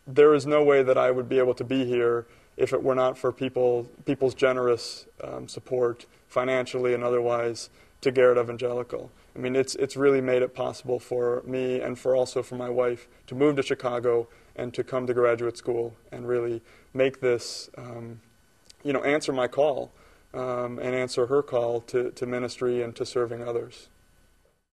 there is no way that I would be able to be here if it were not for people's generous support, financially and otherwise, to Garrett-Evangelical. I mean, it's really made it possible for me and also for my wife to move to Chicago and to come to graduate school and really make this, answer my call and answer her call to ministry and to serving others.